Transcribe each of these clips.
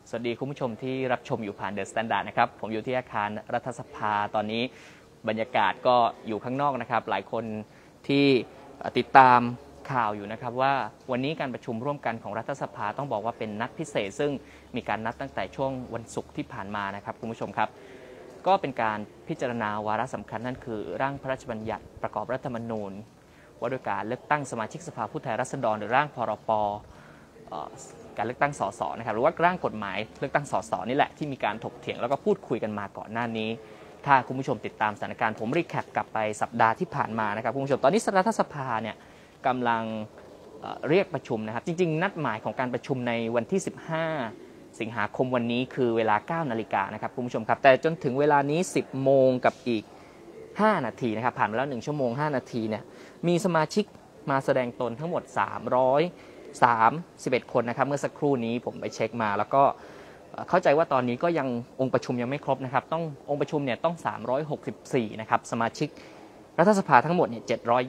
สวัสดีคุณผู้ชมที่รับชมอยู่ผ่านเดอะสแตนดาร์ดนะครับผมอยู่ที่อาคารรัฐสภาตอนนี้บรรยากาศก็อยู่ข้างนอกนะครับหลายคนที่ติดตามข่าวอยู่นะครับว่าวันนี้การประชุมร่วมกันของรัฐสภาต้องบอกว่าเป็นนัดพิเศษซึ่งมีการนัดตั้งแต่ช่วงวันศุกร์ที่ผ่านมานะครับคุณผู้ชมครับก็เป็นการพิจารณาวาระสำคัญนั่นคือร่างพระราชบัญญัติประกอบรัฐธรรมนูญว่าด้วยการเลือกตั้งสมาชิกสภาผู้แทนราษฎรหรือร่างพรป.การเลือกตั้งสสนะครับหรือว่าร่างกฎหมายเลือกตั้งสสนี่แหละที่มีการถกเถียงแล้วก็พูดคุยกันมาก่อนหน้านี้ถ้าคุณผู้ชมติดตามสถานการณ์ผมรีแคปกลับไปสัปดาห์ที่ผ่านมานะครับคุณผู้ชมตอนนี้รัฐสภาเนี่ยกำลังเรียกประชุมนะครับจริงๆนัดหมายของการประชุมในวันที่15 สิงหาคมวันนี้คือเวลา 9 นาฬิกานะครับคุณผู้ชมครับแต่จนถึงเวลานี้ 10 โมงกับอีก5 นาทีนะครับผ่านมาแล้ว1 ชั่วโมง 5 นาทีเนี่ยมีสมาชิกมาแสดงตนทั้งหมด331 คนนะครับเมื่อสักครู่นี้ผมไปเช็คมาแล้วก็เข้าใจว่าตอนนี้ก็ยังองค์ประชุมยังไม่ครบนะครับต้ององค์ประชุมเนี่ยต้อง364นะครับสมาชิกรัฐสภาทั้งหมดเนี่ย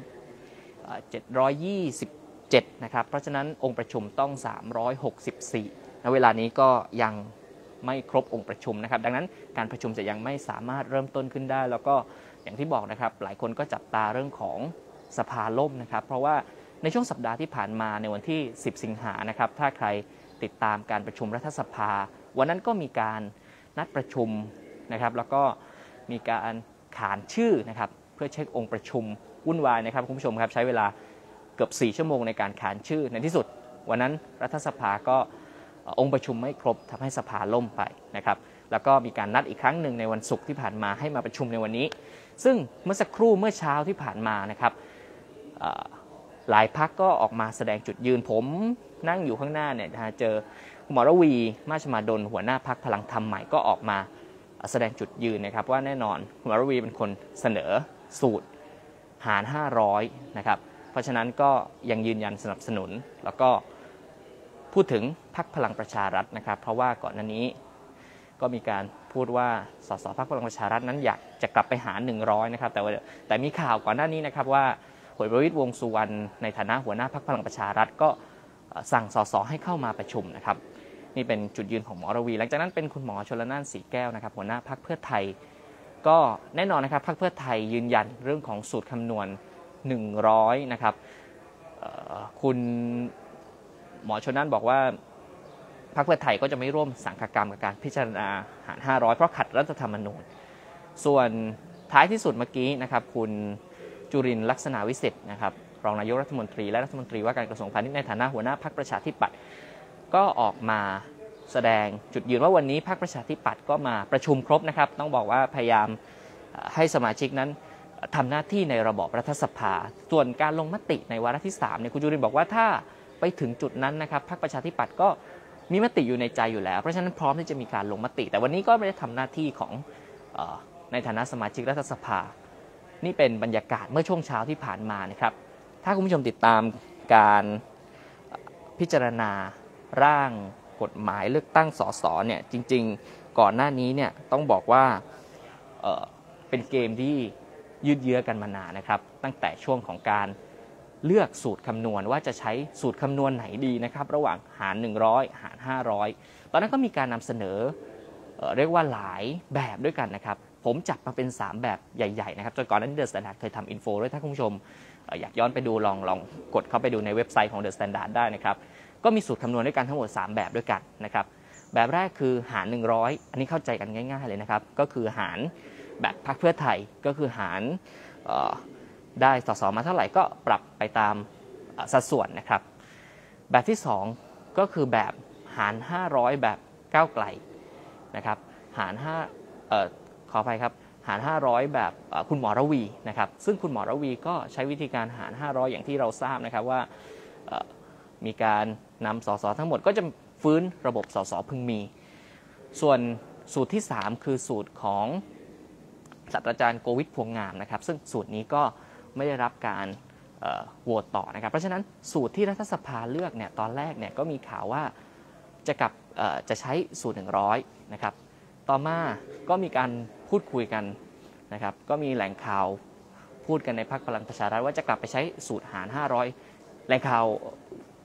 727นะครับเพราะฉะนั้นองค์ประชุมต้อง364ณเวลานี้ก็ยังไม่ครบองค์ประชุมนะครับดังนั้นการประชุมจะยังไม่สามารถเริ่มต้นขึ้นได้แล้วก็อย่างที่บอกนะครับหลายคนก็จับตาเรื่องของสภาล่มนะครับเพราะว่าในช่วงสัปดาห์ที่ผ่านมาในวันที่10 สิงหานะครับถ้าใครติดตามการประชุมรัฐสภาวันนั้นก็มีการนัดประชุมนะครับแล้วก็มีการขานชื่อนะครับเพื่อเช็คองค์ประชุมวุ่นวายนะครับคุณผู้ชมครับใช้เวลาเกือบ4 ชั่วโมงในการขานชื่อในที่สุดวันนั้นรัฐสภาก็องค์ประชุมไม่ครบทำให้สภาล่มไปนะครับแล้วก็มีการนัดอีกครั้งหนึ่งในวันศุกร์ที่ผ่านมาให้มาประชุมในวันนี้ซึ่งเมื่อสักครู่เมื่อเช้าที่ผ่านมานะครับหลายพรรคก็ออกมาแสดงจุดยืนผมนั่งอยู่ข้างหน้าเนี่ยเจอคุณหมอระวีมาชมาดลหัวหน้าพรรคพลังธรรมใหม่ก็ออกมาแสดงจุดยืนนะครับว่าแน่นอนคุณหมอระวีเป็นคนเสนอสูตรหาร500นะครับเพราะฉะนั้นก็ยังยืนยันสนับสนุนแล้วก็พูดถึงพรรคพลังประชารัฐนะครับเพราะว่าก่อนหน้านี้ก็มีการพูดว่าสสพรรคพลังประชารัฐนั้นอยากจะกลับไปหาร100นะครับแต่มีข่าวก่อนหน้านี้นะครับว่าพลเอกประวิตรวงษ์สุวรรณในฐานะหัวหน้าพรรคพลังประชารัฐก็สั่งสสให้เข้ามาประชุมนะครับนี่เป็นจุดยืนของหมอระวีหลังจากนั้นเป็นคุณหมอชลน่านสีแก้วนะครับหัวหน้าพรรคเพื่อไทยก็แน่นอนนะครับพรรคเพื่อไทยยืนยันเรื่องของสูตรคำนวณ100นะครับคุณหมอชลน่านบอกว่าพรรคเพื่อไทยก็จะไม่ร่วมสังฆกรรมกับการพิจารณาหาร500เพราะขัดรัฐธรรมนูญส่วนท้ายที่สุดเมื่อกี้นะครับคุณจุรินทร์ลักษณะวิสิทธิ์นะครับรองนายกรัฐมนตรีและรัฐมนตรีว่าการกระทรวงพาณิชย์ในฐานะหัวหน้าพรรคประชาธิปัตย์ก็ออกมาแสดงจุดยืนว่าวันนี้พรรคประชาธิปัตย์ก็มาประชุมครบนะครับต้องบอกว่าพยายามให้สมาชิกนั้นทำหน้าที่ในระบอบรัฐสภาส่วนการลงมติในวาระที่3เนี่ยคุณจุรินทร์บอกว่าถ้าไปถึงจุดนั้นนะครับพรรคประชาธิปัตย์ก็มีมติอยู่ในใจอยู่แล้วเพราะฉะนั้นพร้อมที่จะมีการลงมติแต่วันนี้ก็ไม่ได้ทำหน้าที่ของในฐานะสมาชิกรัฐสภานี่เป็นบรรยากาศเมื่อช่วงเช้าที่ผ่านมานะครับถ้าคุณผู้ชมติดตามการพิจารณาร่างกฎหมายเลือกตั้งสสเนี่ยจริงๆก่อนหน้านี้เนี่ยต้องบอกว่าเป็นเกมที่ยืดเยื้อกันมานานนะครับตั้งแต่ช่วงของการเลือกสูตรคำนวณว่าจะใช้สูตรคำนวณไหนดีนะครับระหว่างหาร100หาร500ตอนนั้นก็มีการนำเสนอเรียกว่าหลายแบบด้วยกันนะครับผมจับมาเป็น3แบบใหญ่ๆนะครับจนก่อนนั้นเดอะสแตนดาร์ดเคยทำอินโฟด้วยถ้าคุณผู้ชมอยากย้อนไปดูลองกดเข้าไปดูในเว็บไซต์ของเดอะสแตนดาร์ดได้นะครับก็มีสูตรคำนวณด้วยกันทั้งหมด3แบบด้วยกันนะครับแบบแรกคือหาร100อันนี้เข้าใจกันง่ายๆเลยนะครับก็คือหารแบบพรรคเพื่อไทยก็คือหารได้สสมาเท่าไหร่ก็ปรับไปตามสัดส่วนนะครับแบบที่2ก็คือแบบหาร500แบบก้าวไกลนะครับหารขออภัยครับหาร500แบบคุณหมอระวีนะครับซึ่งคุณหมอระวีก็ใช้วิธีการหาร500อย่างที่เราทราบนะครับว่ามีการนำสสทั้งหมดก็จะฟื้นระบบสสพึงมีส่วนสูตรที่3คือสูตรของศาสตราจารย์โกวิทพวงงามนะครับซึ่งสูตรนี้ก็ไม่ได้รับการโหวตต่อนะครับเพราะฉะนั้นสูตรที่รัฐสภาเลือกเนี่ยตอนแรกเนี่ยก็มีข่าวว่าจะใช้สูตร100นะครับต่อมาก็มีการพูดคุยกันนะครับก็มีแหล่งข่าวพูดกันในพรรคพลังประชารัฐว่าจะกลับไปใช้สูตรหาร500แหล่งข่าว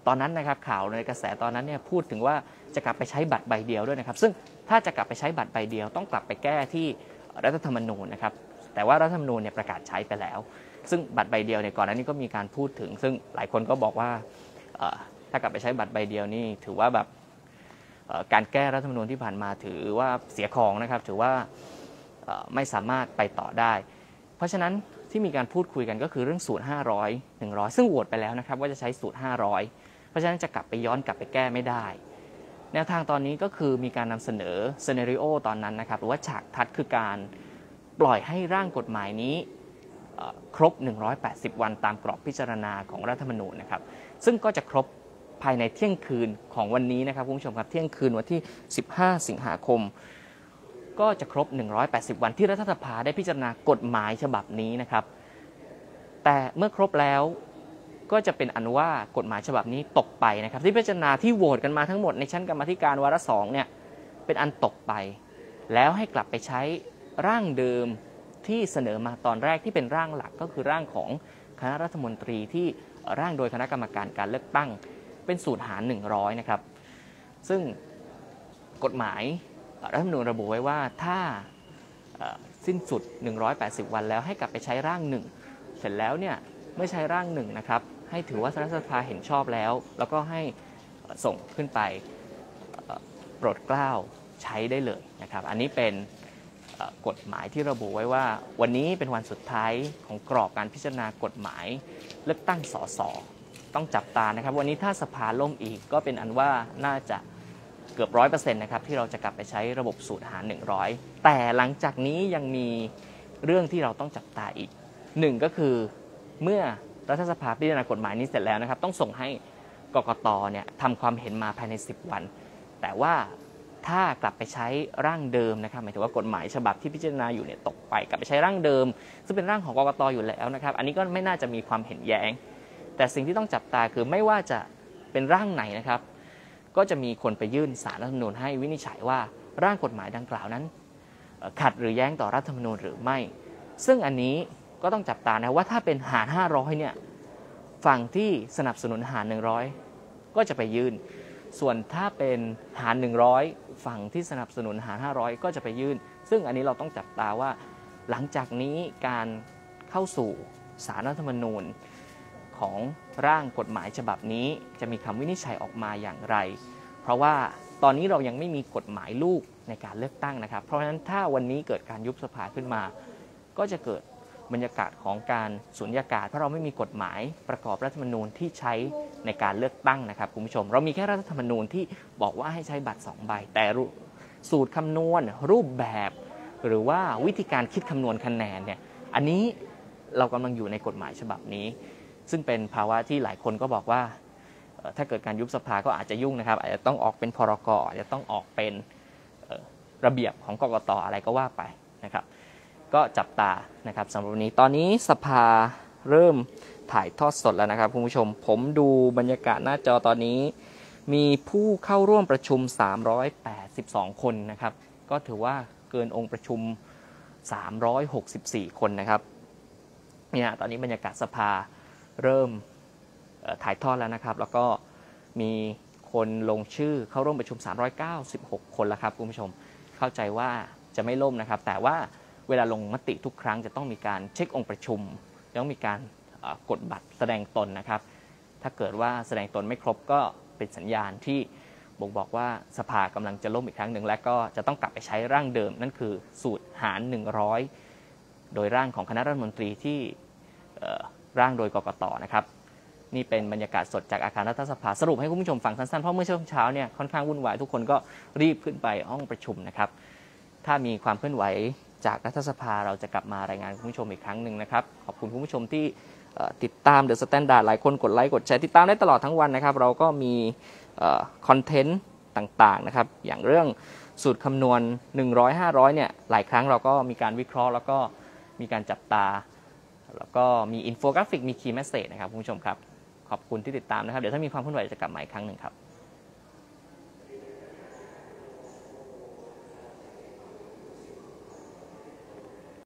ตอนนั้นนะครับข่าวในกระแสตอนนั้นเนี่ยพูดถึงว่าจะกลับไปใช้บัตรใบเดียวด้วยนะครับซึ่งถ้าจะกลับไปใช้บัตรใบเดียวต้องกลับไปแก้ที่รัฐธรรมนูญนะครับแต่ว่ารัฐธรรมนูญเนี่ยประกาศใช้ไปแล้วซึ่งบัตรใบเดียวเนี่ยก่อนหน้านี้ก็มีการพูดถึงซึ่งหลายคนก็บอกว่าถ้ากลับไปใช้บัตรใบเดียวนี่ถือว่าแบบการแก้รัฐธรรมนูญที่ผ่านมาถือว่าเสียของนะครับถือว่าไม่สามารถไปต่อได้เพราะฉะนั้นที่มีการพูดคุยกันก็คือเรื่องสูตร500 100ซึ่งโหวตไปแล้วนะครับว่าจะใช้สูตร500เพราะฉะนั้นจะกลับไปย้อนกลับไปแก้ไม่ได้แนวทางตอนนี้ก็คือมีการนำเสนอซีนาริโอตอนนั้นนะครับหรือว่าฉากทัศน์คือการปล่อยให้ร่างกฎหมายนี้ครบ180วันตามกรอบพิจารณาของรัฐธรรมนูญนะครับซึ่งก็จะครบภายในเที่ยงคืนของวันนี้นะครับคุณผู้ชมครับเที่ยงคืนวันที่15 สิงหาคมก็จะครบ180วันที่รัฐสภาได้พิจารณากฎหมายฉบับนี้นะครับแต่เมื่อครบแล้วก็จะเป็นอันว่ากฎหมายฉบับนี้ตกไปนะครับที่พิจารณาที่โหวตกันมาทั้งหมดในชั้นกรรมาธิการวาระ2เนี่ยเป็นอันตกไปแล้วให้กลับไปใช้ร่างเดิมที่เสนอมาตอนแรกที่เป็นร่างหลักก็คือร่างของคณะรัฐมนตรีที่ร่างโดยคณะกรรมการการเลือกตั้งเป็นสูตรหาร100นะครับซึ่งกฎหมายรัฐธรรมนูญระบุไว้ว่าถ้าสิ้นสุด180วันแล้วให้กลับไปใช้ร่าง1เสร็จแล้วเนี่ยเมื่อใช้ร่าง1นะครับให้ถือว่ารัฐสภาเห็นชอบแล้วก็ให้ส่งขึ้นไปโปรดเกล้าใช้ได้เลยนะครับอันนี้เป็นกฎหมายที่ระบุไว้ว่าวันนี้เป็นวันสุดท้ายของกรอบการพิจารณากฎหมายเลือกตั้งสสต้องจับตานะครับวันนี้ถ้าสภาล่มอีกก็เป็นอันว่าน่าจะเกือบ100%นะครับที่เราจะกลับไปใช้ระบบสูตรหาร100แต่หลังจากนี้ยังมีเรื่องที่เราต้องจับตาอีกหนึ่งก็คือเมื่อรัฐสภาพิจารณากฎหมายนี้เสร็จแล้วนะครับต้องส่งให้กกตเนี่ยทำความเห็นมาภายใน10วันแต่ว่าถ้ากลับไปใช้ร่างเดิมนะครับหมายถึงว่ากฎหมายฉบับที่พิจารณาอยู่เนี่ยตกไปกลับไปใช้ร่างเดิมซึ่งเป็นร่างของกกตอยู่แล้วนะครับอันนี้ก็ไม่น่าจะมีความเห็นแย้งแต่สิ่งที่ต้องจับตาคือไม่ว่าจะเป็นร่างไหนนะครับก็จะมีคนไปยื่นศาลรัฐธรรมนูญให้วินิจฉัยว่าร่างกฎหมายดังกล่าวนั้นขัดหรือแย้งต่อรัฐธรรมนูญหรือไม่ซึ่งอันนี้ก็ต้องจับตานะว่าถ้าเป็นหาร500เนี่ยฝั่งที่สนับสนุนหาร100ก็จะไปยื่นส่วนถ้าเป็นหาร100ฝั่งที่สนับสนุนหาร500ก็จะไปยื่นซึ่งอันนี้เราต้องจับตาว่าหลังจากนี้การเข้าสู่ศาลรัฐธรรมนูญของร่างกฎหมายฉบับนี้จะมีคำวินิจฉัยออกมาอย่างไรเพราะว่าตอนนี้เรายังไม่มีกฎหมายลูกในการเลือกตั้งนะครับเพราะฉะนั้นถ้าวันนี้เกิดการยุบสภาขึ้นมาก็จะเกิดบรรยากาศของการสุญญากาศเพราะเราไม่มีกฎหมายประกอบรัฐธรรมนูญที่ใช้ในการเลือกตั้งนะครับคุณผู้ชมเรามีแค่รัฐธรรมนูญที่บอกว่าให้ใช้บัตร2ใบแต่สูตรคำนวณรูปแบบหรือว่าวิธีการคิดคำนวณคะแนนเนี่ยอันนี้เรากำลังอยู่ในกฎหมายฉบับนี้ซึ่งเป็นภาวะที่หลายคนก็บอกว่าถ้าเกิดการยุบสภาก็อาจจะยุ่งนะครับอาจจะต้องออกเป็นพรก.อาจจะต้องออกเป็นระเบียบของกกต.อะไรก็ว่าไปนะครับก็จับตานะครับสำหรับวันนี้ตอนนี้สภาเริ่มถ่ายทอดสดแล้วนะครับคุณผู้ชมผมดูบรรยากาศหน้าจอตอนนี้มีผู้เข้าร่วมประชุม382คนนะครับก็ถือว่าเกินองค์ประชุม364คนนะครับเนี่ยตอนนี้บรรยากาศสภาเริ่มถ่ายทอดแล้วนะครับแล้วก็มีคนลงชื่อเข้าร่วมประชุม396คนแล้วครับคุณผู้ชมเข้าใจว่าจะไม่ล่มนะครับแต่ว่าเวลาลงมติทุกครั้งจะต้องมีการเช็คองค์ประชุมต้องมีการกดบัตรแสดงตนนะครับถ้าเกิดว่าแสดงตนไม่ครบก็เป็นสัญญาณที่บ่งบอกว่าสภากำลังจะล่มอีกครั้งหนึ่งและก็จะต้องกลับไปใช้ร่างเดิมนั่นคือสูตรหาร100โดยร่างของคณะรัฐมนตรีที่ร่างโดยกกต.นะครับนี่เป็นบรรยากาศสดจากอาคารรัฐสภาสรุปให้คุณผู้ชมฟังสั้นๆเพราะเมื่อช่วงเช้าเนี่ยค่อนข้างวุ่นวายทุกคนก็รีบขึ้นไปห้องประชุมนะครับถ้ามีความเคลื่อนไหวจากรัฐสภาเราจะกลับมารายงานคุณผู้ชมอีกครั้งหนึ่งนะครับขอบคุณคุณผู้ชมที่ติดตาม The Standard หลายคนกดไลค์กดแชร์ติดตามได้ตลอดทั้งวันนะครับเราก็มีคอนเทนต์ต่างๆนะครับอย่างเรื่องสูตรคำนวณ100 500เนี่ยหลายครั้งเราก็มีการวิเคราะห์แล้วก็มีการจับตาแล้วก็มีอินโฟกราฟิกมีคีย์แมสเสจนะครับคุณผู้ชมครับขอบคุณที่ติดตามนะครับเดี๋ยวถ้ามีความเคลื่อนไหวจะกลับมาอีกครั้งหนึ่งครับ